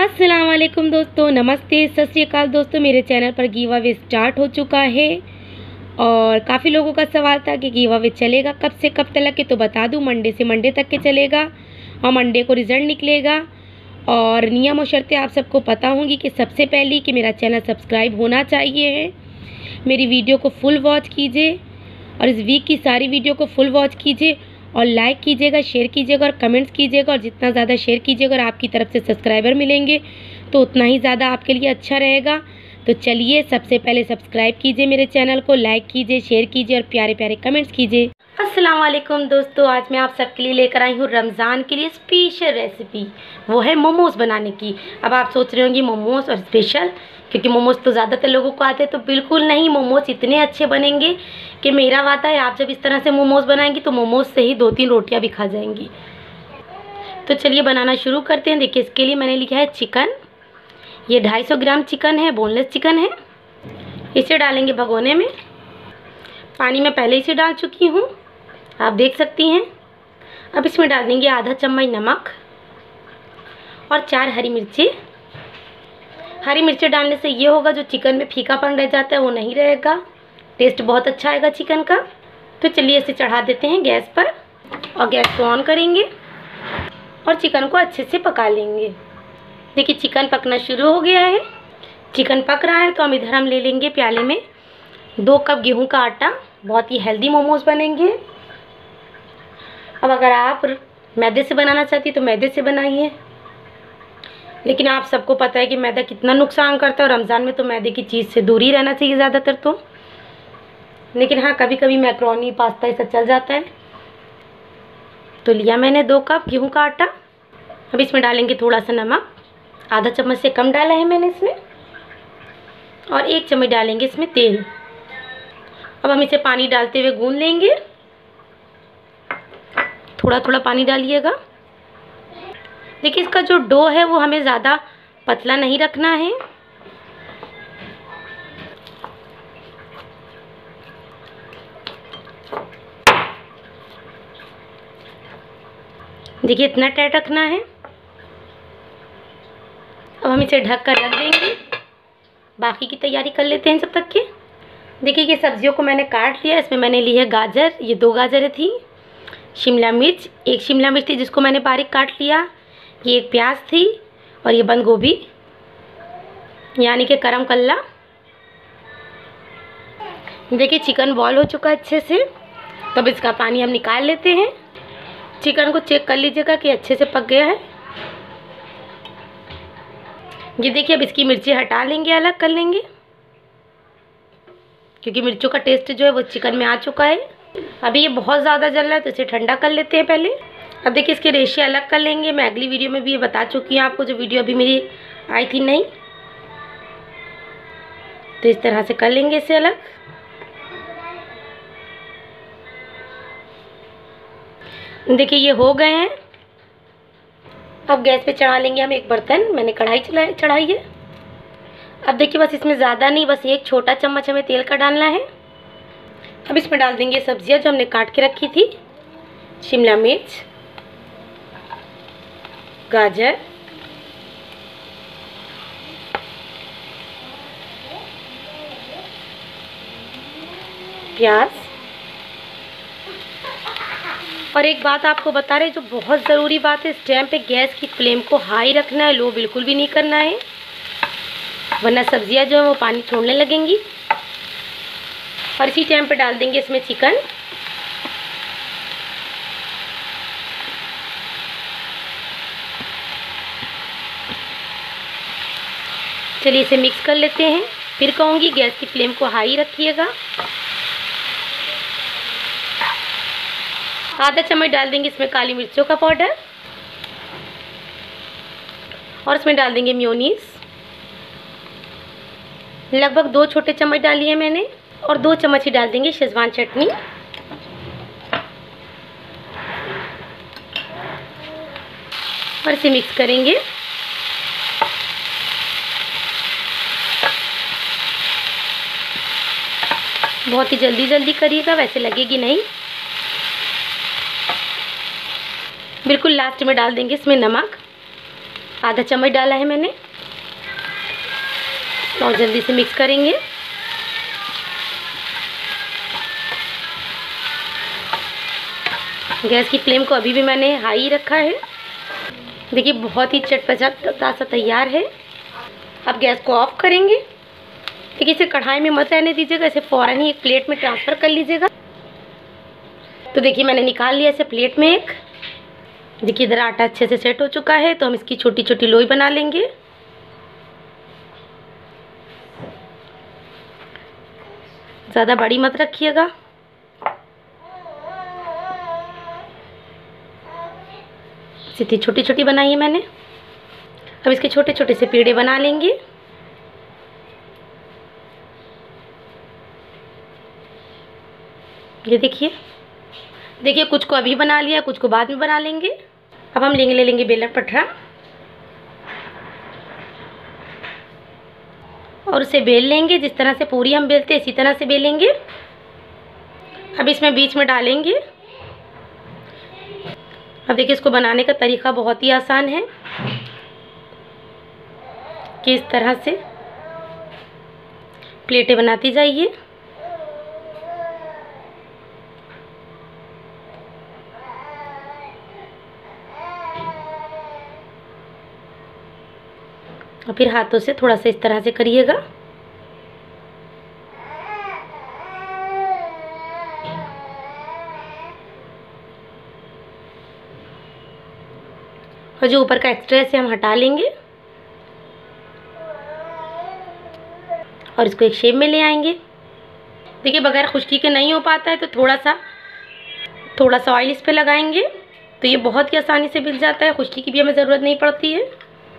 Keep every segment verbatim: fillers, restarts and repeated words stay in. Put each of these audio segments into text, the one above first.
अस्सलाम वालेकुम दोस्तों, नमस्ते, सत श्री अकाल दोस्तों। मेरे चैनल पर गिव अवे स्टार्ट हो चुका है और काफ़ी लोगों का सवाल था कि गिव अवे चलेगा कब से कब तक के, तो बता दूं मंडे से मंडे तक के चलेगा और मंडे को रिज़ल्ट निकलेगा। और नियम और शर्तें आप सबको पता होंगी कि सबसे पहले कि मेरा चैनल सब्सक्राइब होना चाहिए है। मेरी वीडियो को फुल वॉच कीजिए और इस वीक की सारी वीडियो को फुल वॉच कीजिए और लाइक कीजिएगा, शेयर कीजिएगा और कमेंट्स कीजिएगा। और जितना ज़्यादा शेयर कीजिएगा और आपकी तरफ से सब्सक्राइबर मिलेंगे तो उतना ही ज़्यादा आपके लिए अच्छा रहेगा। तो चलिए सबसे पहले सब्सक्राइब कीजिए मेरे चैनल को, लाइक कीजिए, शेयर कीजिए और प्यारे प्यारे कमेंट्स कीजिए। अस्सलाम वालेकुम दोस्तों, आज मैं आप सबके लिए लेकर आई हूँ रमज़ान के लिए स्पेशल रेसिपी, वो है मोमोज़ बनाने की। अब आप सोच रहे होंगे मोमोज़ और स्पेशल, क्योंकि मोमोज़ तो ज़्यादातर लोगों को आते हैं, तो बिल्कुल नहीं। मोमोज़ इतने अच्छे बनेंगे कि मेरा वादा है, आप जब इस तरह से मोमोज़ बनाएंगी तो मोमोज़ से ही दो तीन रोटियां भी खा जाएंगी। तो चलिए बनाना शुरू करते हैं। देखिए इसके लिए मैंने लिखा है चिकन, ये ढाई सौ ग्राम चिकन है, बोनलेस चिकन है। इसे डालेंगे भगोने में। पानी में पहले इसे डाल चुकी हूँ, आप देख सकती हैं। अब इसमें डाल देंगे आधा चम्मच नमक और चार हरी मिर्ची। हरी मिर्ची डालने से ये होगा, जो चिकन में फीकापन रह जाता है वो नहीं रहेगा, टेस्ट बहुत अच्छा आएगा चिकन का। तो चलिए इसे चढ़ा देते हैं गैस पर और गैस को ऑन करेंगे और चिकन को अच्छे से पका लेंगे। देखिए चिकन पकना शुरू हो गया है, चिकन पक रहा है। तो हम इधर हम ले लेंगे प्याले में दो कप गेहूं का आटा, बहुत ही हेल्दी मोमोज़ बनेंगे। अब अगर आप मैदे से बनाना चाहती तो मैदे से बनाइए, लेकिन आप सबको पता है कि मैदा कितना नुकसान करता है और रमज़ान में तो मैदे की चीज़ से दूर ही रहना चाहिए ज़्यादातर तो। लेकिन हाँ, कभी कभी मैक्रोनी पास्ता ये सब चल जाता है। तो लिया मैंने दो कप गेहूं का आटा। अब इसमें डालेंगे थोड़ा सा नमक, आधा चम्मच से कम डाला है मैंने इसमें, और एक चम्मच डालेंगे इसमें तेल। अब हम इसे पानी डालते हुए गूंद लेंगे, थोड़ा थोड़ा पानी डालिएगा। देखिए इसका जो डो है वो हमें ज़्यादा पतला नहीं रखना है। देखिए इतना टाइट रखना है। अब हम इसे ढक कर रख देंगे, बाकी की तैयारी कर लेते हैं जब तक के। देखिए ये सब्जियों को मैंने काट लिया। इसमें मैंने ली है गाजर, ये दो गाजरें थी, शिमला मिर्च, एक शिमला मिर्च थी जिसको मैंने बारीक काट लिया, ये एक प्याज थी और ये बंद गोभी यानी कि करम कल्ला। देखिए चिकन बॉईल हो चुका है अच्छे से, तब इसका पानी हम निकाल लेते हैं। चिकन को चेक कर लीजिएगा कि अच्छे से पक गया है। ये देखिए अब इसकी मिर्ची हटा लेंगे, अलग कर लेंगे, क्योंकि मिर्चों का टेस्ट जो है वो चिकन में आ चुका है। अभी ये बहुत ज़्यादा जल रहा है तो इसे ठंडा कर लेते हैं पहले। अब देखिए इसके रेशे अलग कर लेंगे। मैं अगली वीडियो में भी ये बता चुकी हूँ आपको, जो वीडियो अभी मेरी आई थी नहीं। तो इस तरह से कर लेंगे इसे अलग। देखिए ये हो गए हैं। अब गैस पे चढ़ा लेंगे हम एक बर्तन, मैंने कढ़ाई चला चढ़ाई है। अब देखिए बस इसमें ज़्यादा नहीं, बस एक छोटा चम्मच हमें तेल का डालना है। अब इसमें डाल देंगे सब्जियां जो हमने काट के रखी थी, शिमला मिर्च, गाजर, प्याज। और एक बात आपको बता रहे, जो बहुत ज़रूरी बात है, इस टाइम पे गैस की फ्लेम को हाई रखना है, लो बिल्कुल भी नहीं करना है, वरना सब्जियां जो है वो पानी छोड़ने लगेंगी। और इसी टाइम पे डाल देंगे इसमें चिकन। चलिए इसे मिक्स कर लेते हैं। फिर कहूँगी गैस की फ्लेम को हाई रखिएगा। आधा चम्मच डाल देंगे इसमें काली मिर्चों का पाउडर और इसमें डाल देंगे मेयोनीज, लगभग दो छोटे चम्मच डाली है मैंने, और दो चम्मच ही डाल देंगे शेजवान चटनी। और इसे मिक्स करेंगे। बहुत ही जल्दी जल्दी करिएगा, वैसे लगेगी नहीं। बिल्कुल लास्ट में डाल देंगे इसमें नमक आधा चम्मच डाला है मैंने और जल्दी से मिक्स करेंगे। गैस की फ्लेम को अभी भी मैंने हाई रखा है। देखिए बहुत ही चटपटा सा तैयार है। अब गैस को ऑफ करेंगे। देखिए इसे कढ़ाई में मत रहने दीजिएगा, इसे फ़ौरन ही एक प्लेट में ट्रांसफ़र कर लीजिएगा। तो देखिए मैंने निकाल लिया इसे प्लेट में एक। देखिए इधर आटा अच्छे से सेट हो चुका है, तो हम इसकी छोटी छोटी लोई बना लेंगे। ज़्यादा बड़ी मत रखिएगा। इतनी छोटी छोटी बनाई है मैंने। अब इसके छोटे छोटे से पेड़े बना लेंगे। ये देखिए देखिए कुछ को अभी बना लिया, कुछ को बाद में बना लेंगे। अब हम लेंगे ले लेंगे बेलन पटरा और उसे बेल लेंगे। जिस तरह से पूरी हम बेलते हैं इसी तरह से बेलेंगे। अब इसमें बीच में डालेंगे। अब देखिए इसको बनाने का तरीका बहुत ही आसान है कि इस तरह से प्लेटें बनाती जाइए। और फिर हाथों से थोड़ा सा इस तरह से करिएगा। और जो ऊपर का एक्स्ट्रा है इसे हम हटा लेंगे और इसको एक शेप में ले आएंगे। देखिए बगैर खुश्की के नहीं हो पाता है, तो थोड़ा सा थोड़ा सा ऑयल इस पे लगाएंगे तो ये बहुत ही आसानी से मिल जाता है। खुश्की की भी हमें ज़रूरत नहीं पड़ती है।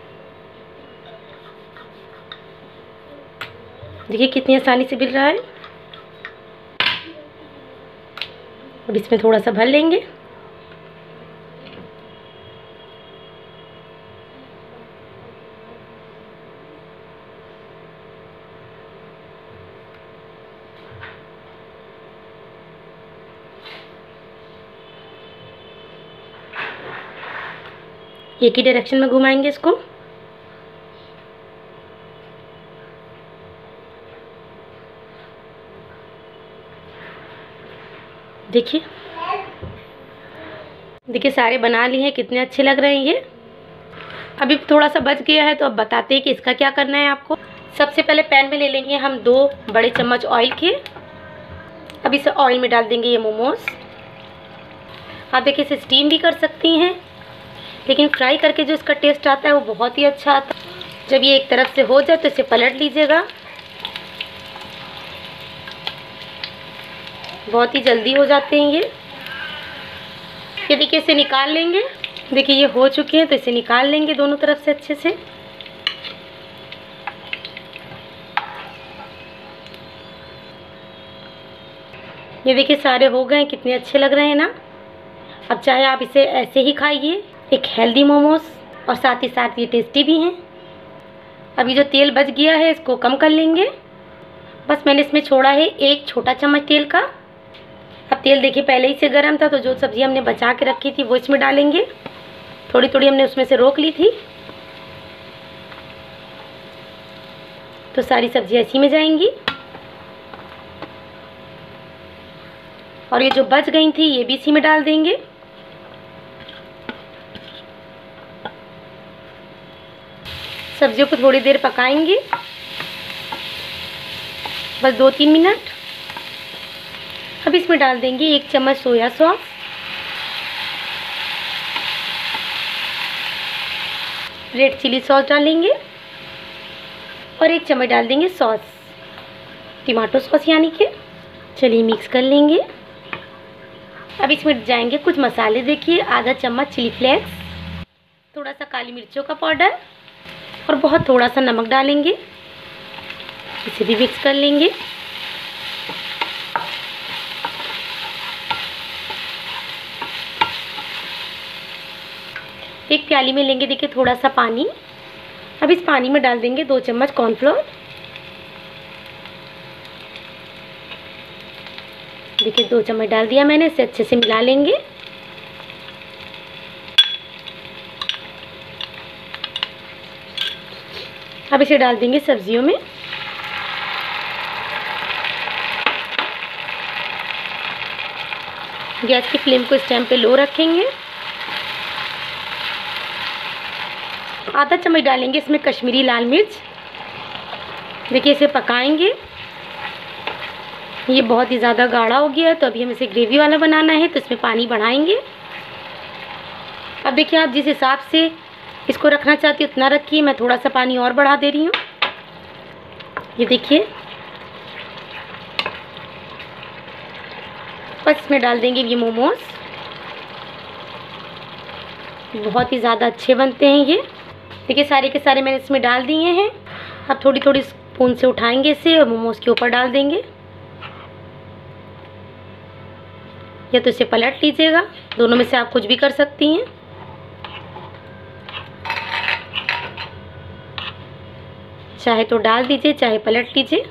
देखिए कितनी आसानी से मिल रहा है। अब इसमें थोड़ा सा भर लेंगे। एक ही डायरेक्शन में घुमाएंगे इसको। देखिए देखिए सारे बना लिए हैं, कितने अच्छे लग रहे हैं ये। अभी थोड़ा सा बच गया है, तो अब बताते हैं कि इसका क्या करना है आपको। सबसे पहले पैन में ले लेंगे हम दो बड़े चम्मच ऑयल के। अब इसे ऑयल में डाल देंगे ये मोमोज। आप देखिए इसे स्टीम भी कर सकती हैं, लेकिन फ्राई करके जो इसका टेस्ट आता है वो बहुत ही अच्छा आता है। जब ये एक तरफ से हो जाए तो इसे पलट लीजिएगा। बहुत ही जल्दी हो जाते हैं ये। ये देखिए इसे निकाल लेंगे। देखिए ये हो चुके हैं, तो इसे निकाल लेंगे दोनों तरफ से अच्छे से। ये देखिए सारे हो गए, कितने अच्छे लग रहे हैं ना। अब चाहे आप इसे ऐसे ही खाइए, एक हेल्दी मोमोज, और साथ ही साथ ये टेस्टी भी हैं। अभी जो तेल बच गया है इसको कम कर लेंगे। बस मैंने इसमें छोड़ा है एक छोटा चम्मच तेल का। अब तेल देखिए पहले ही से गर्म था, तो जो सब्ज़ी हमने बचा के रखी थी वो इसमें डालेंगे। थोड़ी थोड़ी हमने उसमें से रोक ली थी, तो सारी सब्जियाँ इसी में जाएंगी। और ये जो बच गई थी ये भी इसी में डाल देंगे। सब्जियों को थोड़ी देर पकाएंगे, बस दो तीन मिनट। अब इसमें डाल देंगे एक चम्मच soya sauce, red chilli sauce डालेंगे, और एक चम्मच डाल देंगे सॉस, टमाटो सॉस यानी कि। चलिए मिक्स कर लेंगे। अब इसमें जाएंगे कुछ मसाले। देखिए आधा चम्मच चिली फ्लेक्स, थोड़ा सा काली मिर्चों का पाउडर, और बहुत थोड़ा सा नमक डालेंगे। इसे भी मिक्स कर लेंगे। एक प्याली में लेंगे देखिए थोड़ा सा पानी। अब इस पानी में डाल देंगे दो चम्मच कॉर्नफ्लोर। देखिए दो चम्मच डाल दिया मैंने। इसे अच्छे से मिला लेंगे। अब इसे डाल देंगे सब्जियों में। गैस की फ्लेम को इस टाइम पे लो रखेंगे। आधा चम्मच डालेंगे इसमें कश्मीरी लाल मिर्च। देखिए इसे पकाएंगे। ये बहुत ही ज़्यादा गाढ़ा हो गया है, तो अभी हम इसे ग्रेवी वाला बनाना है, तो इसमें पानी बढ़ाएंगे। अब देखिए आप जिस हिसाब से इसको रखना चाहती हैं उतना रखिए। मैं थोड़ा सा पानी और बढ़ा दे रही हूँ। ये देखिए, बस इसमें डाल देंगे ये मोमोज। बहुत ही ज़्यादा अच्छे बनते हैं ये। देखिए सारे के सारे मैंने इसमें डाल दिए हैं। अब थोड़ी थोड़ी स्पून से उठाएंगे इसे और मोमोज के ऊपर डाल देंगे, या तो इसे पलट लीजिएगा। दोनों में से आप कुछ भी कर सकती हैं। चाहे तो डाल दीजिए, चाहे पलट लीजिए।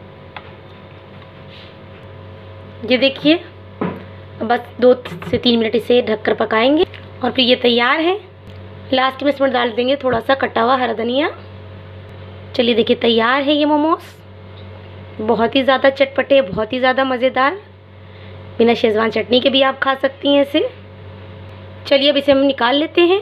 ये देखिए, बस दो से तीन मिनट इसे ढककर पकाएंगे और फिर ये तैयार है। लास्ट में इसमें डाल देंगे थोड़ा सा कटा हुआ हरा धनिया। चलिए देखिए तैयार है ये मोमोज। बहुत ही ज़्यादा चटपटे, बहुत ही ज़्यादा मज़ेदार। बिना शेज़वान चटनी के भी आप खा सकती हैं इसे। चलिए अब इसे हम निकाल लेते हैं।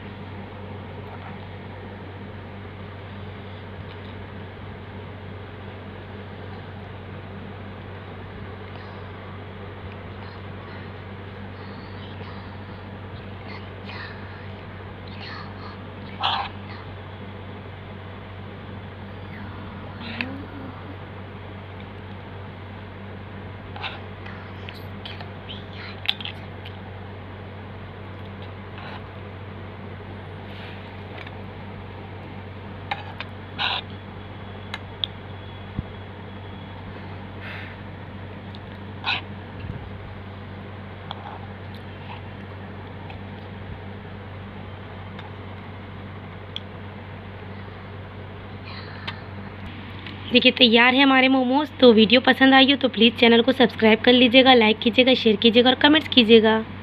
देखिए तैयार है हमारे मोमोज। तो वीडियो पसंद आई हो तो प्लीज़ चैनल को सब्सक्राइब कर लीजिएगा, लाइक कीजिएगा, शेयर कीजिएगा और कमेंट्स कीजिएगा।